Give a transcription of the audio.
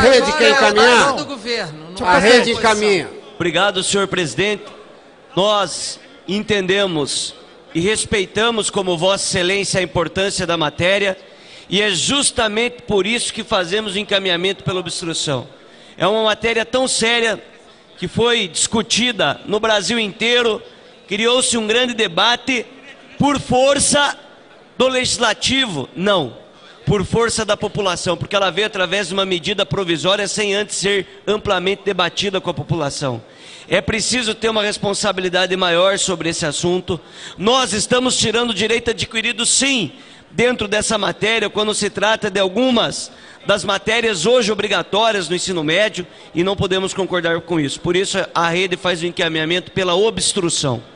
rede quer encaminhar? Do governo, não A é rede da oposição. encaminha. Obrigado, senhor presidente. Nós entendemos e respeitamos como Vossa Excelência a importância da matéria e é justamente por isso que fazemos o encaminhamento pela obstrução. É uma matéria tão séria que foi discutida no Brasil inteiro, criou-se um grande debate por força do legislativo, não, por força da população, porque ela veio através de uma medida provisória sem antes ser amplamente debatida com a população. É preciso ter uma responsabilidade maior sobre esse assunto. Nós estamos tirando o direito adquirido, sim, dentro dessa matéria, quando se trata de algumas das matérias hoje obrigatórias no ensino médio, e não podemos concordar com isso. Por isso, a rede faz o encaminhamento pela obstrução.